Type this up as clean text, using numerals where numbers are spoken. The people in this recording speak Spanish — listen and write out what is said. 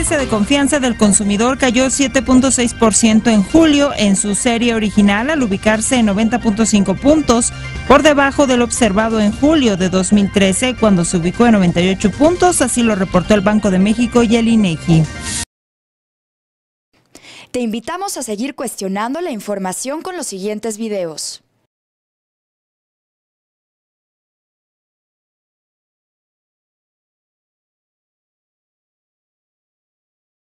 índice de confianza del consumidor cayó 7.6% en julio en su serie original al ubicarse en 90.5 puntos, por debajo del observado en julio de 2013 cuando se ubicó en 98 puntos, así lo reportó el Banco de México y el INEGI. Te invitamos a seguir cuestionando la información con los siguientes videos.